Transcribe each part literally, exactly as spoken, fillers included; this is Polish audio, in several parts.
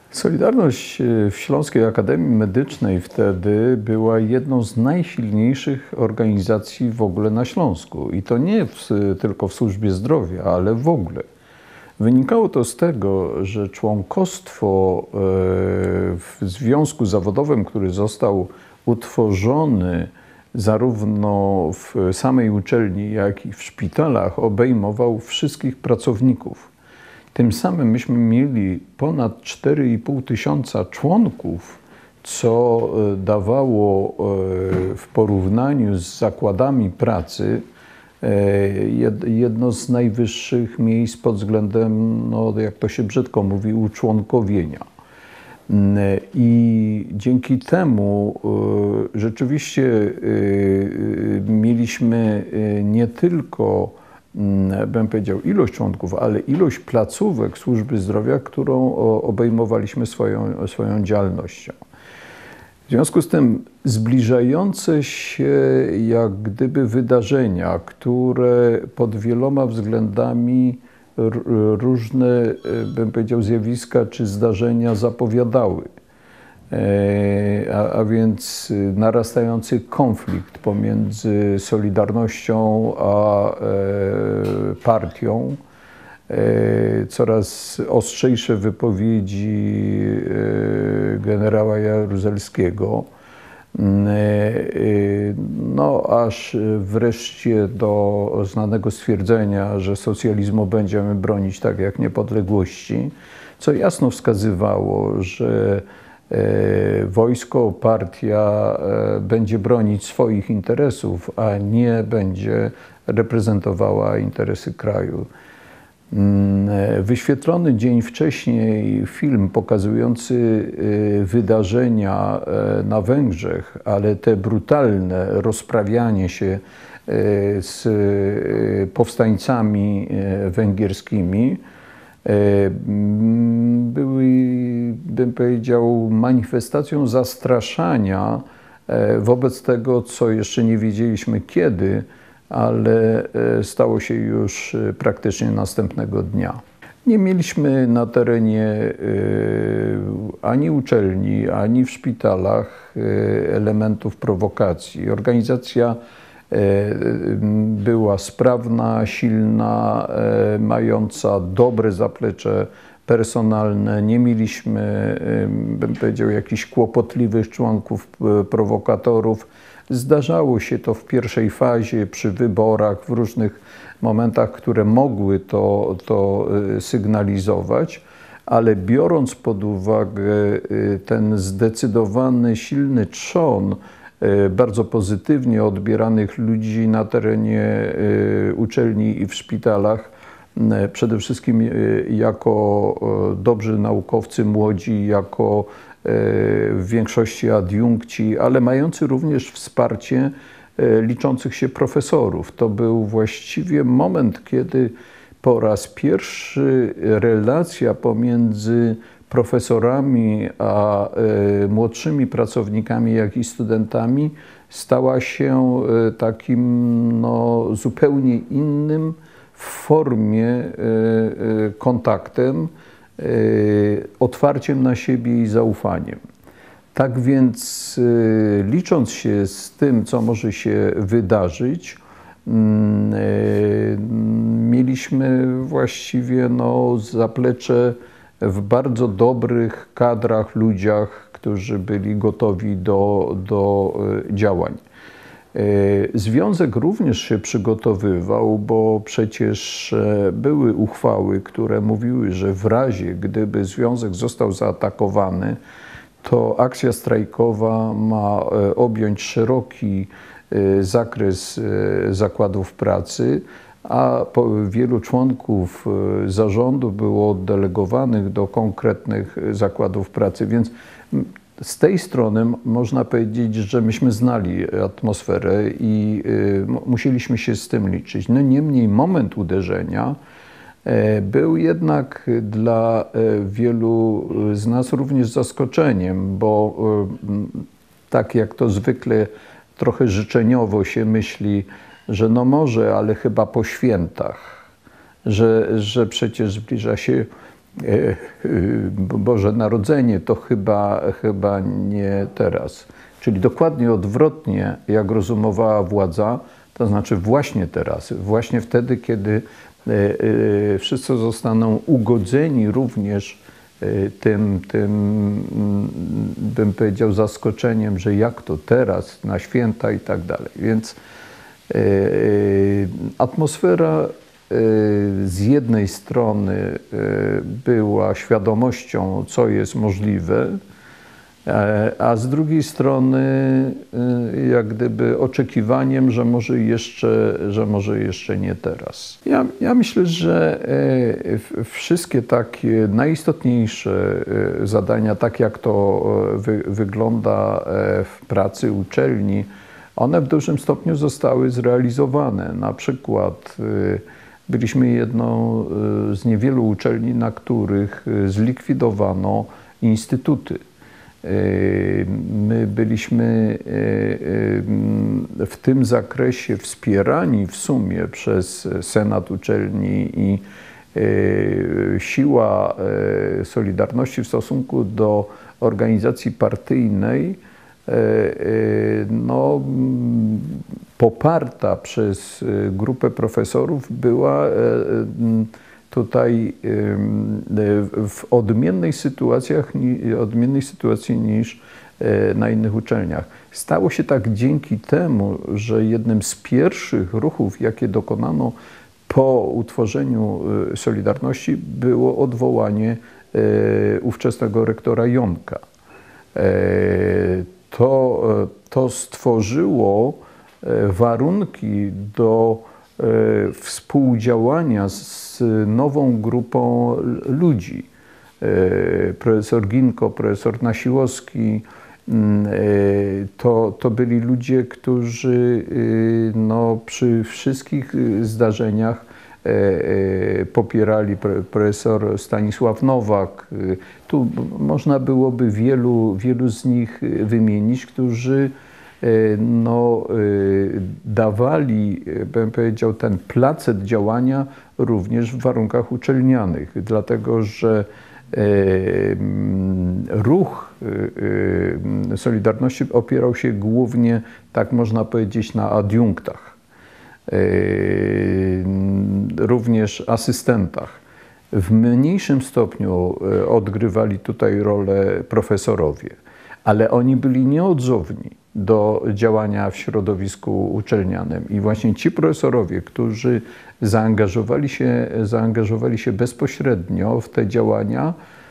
Solidarność w Śląskiej Akademii Medycznej wtedy była jedną z najsilniejszych organizacji w ogóle na Śląsku. I to nie w, tylko w służbie zdrowia, ale w ogóle. Wynikało to z tego, że członkostwo w związku zawodowym, który został utworzony zarówno w samej uczelni, jak i w szpitalach, obejmował wszystkich pracowników. Tym samym myśmy mieli ponad cztery i pół tysiąca członków, co dawało w porównaniu z zakładami pracy jedno z najwyższych miejsc pod względem, no, jak to się brzydko mówi, uczłonkowienia. I dzięki temu rzeczywiście mieliśmy nie tylko, bym powiedział, ilość członków, ale ilość placówek służby zdrowia, którą obejmowaliśmy swoją, swoją działalnością. W związku z tym zbliżające się jak gdyby wydarzenia, które pod wieloma względami różne, bym powiedział, zjawiska czy zdarzenia zapowiadały. A, a więc narastający konflikt pomiędzy Solidarnością a e, partią, e, coraz ostrzejsze wypowiedzi e, generała Jaruzelskiego, e, no aż wreszcie do znanego stwierdzenia, że socjalizmu będziemy bronić tak jak niepodległości, co jasno wskazywało, że wojsko, partia będzie bronić swoich interesów, a nie będzie reprezentowała interesy kraju. Wyświetlony dzień wcześniej film pokazujący wydarzenia na Węgrzech, ale te brutalne rozprawianie się z powstańcami węgierskimi, były, bym powiedział, manifestacją zastraszania wobec tego, co jeszcze nie wiedzieliśmy kiedy, ale stało się już praktycznie następnego dnia. Nie mieliśmy na terenie ani uczelni, ani w szpitalach elementów prowokacji. Organizacja była sprawna, silna, mająca dobre zaplecze personalne. Nie mieliśmy, bym powiedział, jakichś kłopotliwych członków, prowokatorów. Zdarzało się to w pierwszej fazie, przy wyborach, w różnych momentach, które mogły to, to sygnalizować, ale biorąc pod uwagę ten zdecydowany, silny trzon bardzo pozytywnie odbieranych ludzi na terenie uczelni i w szpitalach, przede wszystkim jako dobrzy naukowcy młodzi, jako w większości adiunkci, ale mający również wsparcie liczących się profesorów. To był właściwie moment, kiedy po raz pierwszy relacja pomiędzy profesorami a młodszymi pracownikami, jak i studentami stała się takim, no, zupełnie innym w formie kontaktem, otwarciem na siebie i zaufaniem. Tak więc, licząc się z tym, co może się wydarzyć, mieliśmy właściwie, no, zaplecze w bardzo dobrych kadrach, ludziach, którzy byli gotowi do, do działań. Związek również się przygotowywał, bo przecież były uchwały, które mówiły, że w razie, gdyby związek został zaatakowany, to akcja strajkowa ma objąć szeroki zakres zakładów pracy, a wielu członków zarządu było oddelegowanych do konkretnych zakładów pracy, więc z tej strony można powiedzieć, że myśmy znali atmosferę i musieliśmy się z tym liczyć. No niemniej moment uderzenia był jednak dla wielu z nas również zaskoczeniem, bo tak jak to zwykle trochę życzeniowo się myśli, że no może, ale chyba po świętach, że, że przecież zbliża się Boże Narodzenie to chyba, chyba nie teraz. Czyli dokładnie odwrotnie, jak rozumowała władza, to znaczy właśnie teraz, właśnie wtedy, kiedy wszyscy zostaną ugodzeni również tym, tym, bym powiedział, zaskoczeniem, że jak to teraz, na święta i tak dalej. Więc atmosfera z jednej strony była świadomością, co jest możliwe, a z drugiej strony jak gdyby oczekiwaniem, że może jeszcze, że może jeszcze nie teraz. Ja, ja myślę, że wszystkie takie najistotniejsze zadania, tak jak to wy, wygląda w pracy uczelni, one w dużym stopniu zostały zrealizowane. Na przykład byliśmy jedną z niewielu uczelni, na których zlikwidowano instytuty. My byliśmy w tym zakresie wspierani w sumie przez Senat Uczelni i siła Solidarności w stosunku do organizacji partyjnej, no, poparta przez grupę profesorów, była tutaj w odmiennej sytuacjach, odmiennej sytuacji niż na innych uczelniach. Stało się tak dzięki temu, że jednym z pierwszych ruchów, jakie dokonano po utworzeniu Solidarności, było odwołanie ówczesnego rektora Jąka. To, to stworzyło warunki do współdziałania z nową grupą ludzi. Profesor Ginko, profesor Nasiłowski, to, to byli ludzie, którzy no, przy wszystkich zdarzeniach popierali, profesor Stanisław Nowak. Tu można byłoby wielu, wielu z nich wymienić, którzy no, dawali, bym powiedział, ten placet działania również w warunkach uczelnianych, dlatego że ruch Solidarności opierał się głównie, tak można powiedzieć, na adiunktach, również asystentach. W mniejszym stopniu odgrywali tutaj rolę profesorowie, ale oni byli nieodzowni do działania w środowisku uczelnianym. I właśnie ci profesorowie, którzy zaangażowali się, zaangażowali się bezpośrednio w te działania,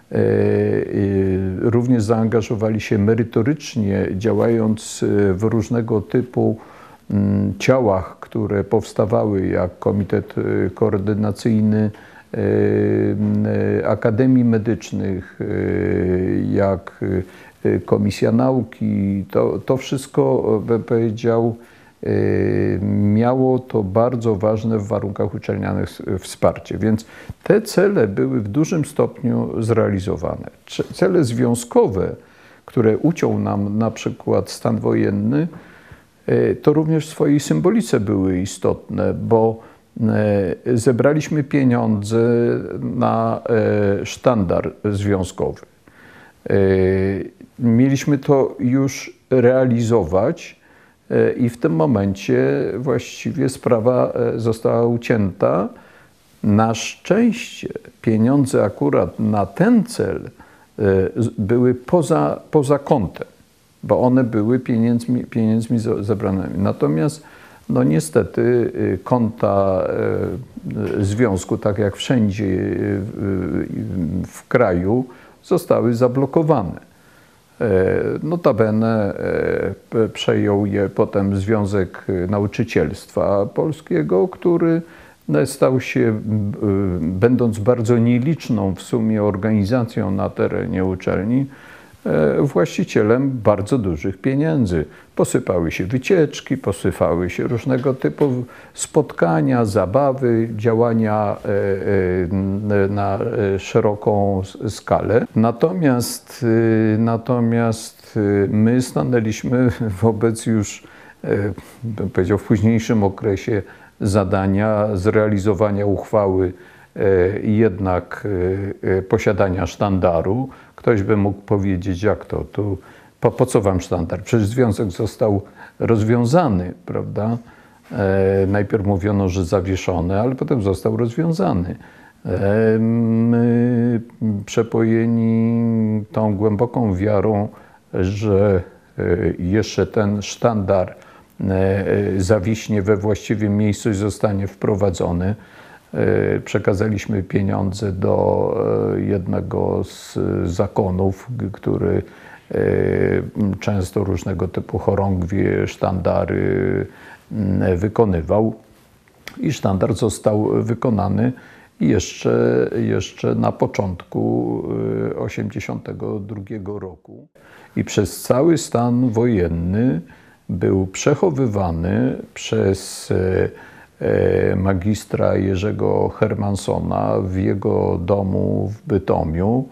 również zaangażowali się merytorycznie, działając w różnego typu ciałach, które powstawały, jak Komitet Koordynacyjny Akademii Medycznych, jak Komisja Nauki. To, to wszystko, bym powiedział, miało to bardzo ważne w warunkach uczelnianych wsparcie. Więc te cele były w dużym stopniu zrealizowane. Cele związkowe, które uciął nam na przykład stan wojenny, to również w swojej symbolice były istotne, bo zebraliśmy pieniądze na sztandar związkowy. Mieliśmy to już realizować i w tym momencie właściwie sprawa została ucięta. Na szczęście pieniądze akurat na ten cel były poza, poza kątem, bo one były pieniędzmi, pieniędzmi zebranymi. Natomiast no niestety konta związku, tak jak wszędzie w kraju, zostały zablokowane. Notabene przejął je potem Związek Nauczycielstwa Polskiego, który stał się, będąc bardzo nieliczną w sumie organizacją na terenie uczelni, właścicielem bardzo dużych pieniędzy. Posypały się wycieczki, posypały się różnego typu spotkania, zabawy, działania na szeroką skalę. Natomiast, natomiast my stanęliśmy wobec już, bym powiedział, w późniejszym okresie zadania zrealizowania uchwały jednak posiadania sztandaru. Ktoś by mógł powiedzieć, jak to, tu, po, po co wam sztandar? Przecież związek został rozwiązany, prawda? Najpierw mówiono, że zawieszony, ale potem został rozwiązany. My, przepojeni tą głęboką wiarą, że jeszcze ten sztandar zawiśnie we właściwym miejscu i zostanie wprowadzony, przekazaliśmy pieniądze do jednego z zakonów, który często różnego typu chorągwie, sztandary wykonywał. I sztandar został wykonany jeszcze, jeszcze na początku osiemdziesiątego drugiego roku. I przez cały stan wojenny był przechowywany przez magistra Jerzego Hermansona w jego domu w Bytomiu,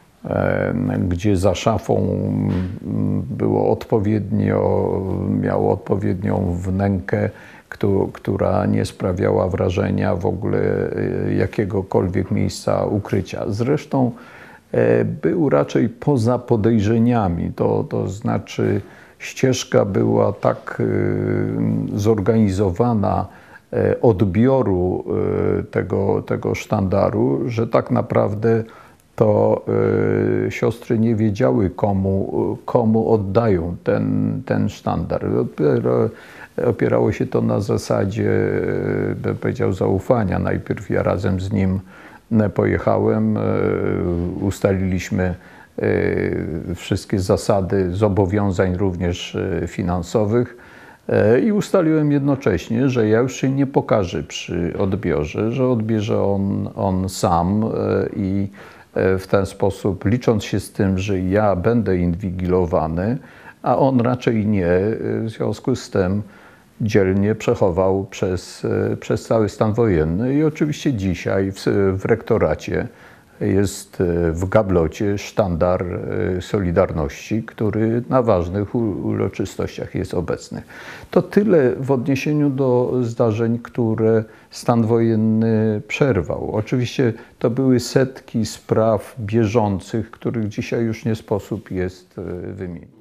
gdzie za szafą było odpowiednio, miało odpowiednią wnękę, która nie sprawiała wrażenia w ogóle jakiegokolwiek miejsca ukrycia. Zresztą był raczej poza podejrzeniami, to, to znaczy ścieżka była tak zorganizowana odbioru tego, tego sztandaru, że tak naprawdę to y, siostry nie wiedziały, komu, komu oddają ten, ten sztandar. Opierało się to na zasadzie, bym powiedział, zaufania. Najpierw ja razem z nim pojechałem, y, ustaliliśmy y, wszystkie zasady zobowiązań również finansowych y, i ustaliłem jednocześnie, że ja już się nie pokażę przy odbiorze, że odbierze on, on sam y, i w ten sposób, licząc się z tym, że ja będę inwigilowany, a on raczej nie, w związku z tym dzielnie przechował przez, przez cały stan wojenny. I oczywiście dzisiaj w, w rektoracie jest w gablocie sztandar Solidarności, który na ważnych uroczystościach jest obecny. To tyle w odniesieniu do zdarzeń, które stan wojenny przerwał. Oczywiście to były setki spraw bieżących, których dzisiaj już nie sposób jest wymienić.